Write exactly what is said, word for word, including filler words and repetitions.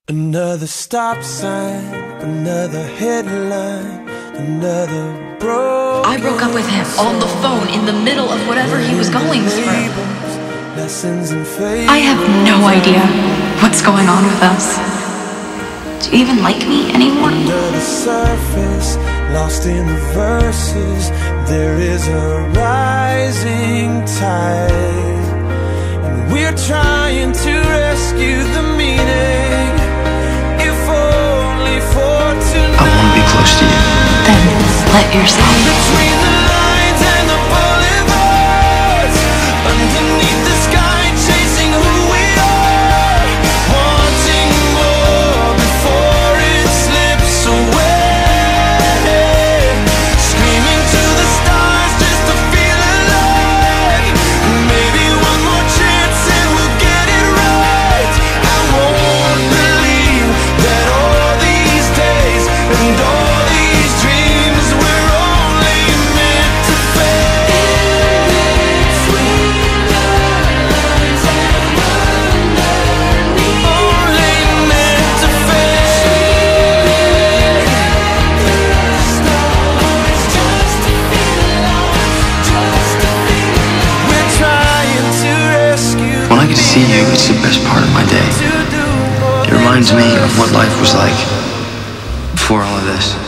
Another stop sign, another headline, another broke. I broke up with him on the phone in the middle of whatever he was going through. I have no idea what's going on with us. Do you even like me anymore? Under the surface, lost in the verses, there is a rising tide, and we're trying to rescue the meaning. I want to be close to you. Then let yourself. Between the lines and the boulevards, underneath the sky, chasing who we are, wanting more before it slips away, screaming to the stars just to feel alive. Maybe one more chance and we'll get it right. I won't believe that all these days and all these dreams were only meant to fade. Only meant to fade. We're trying to rescue. When I get to see you, it's the best part of my day. It reminds me of what life was like before all of this.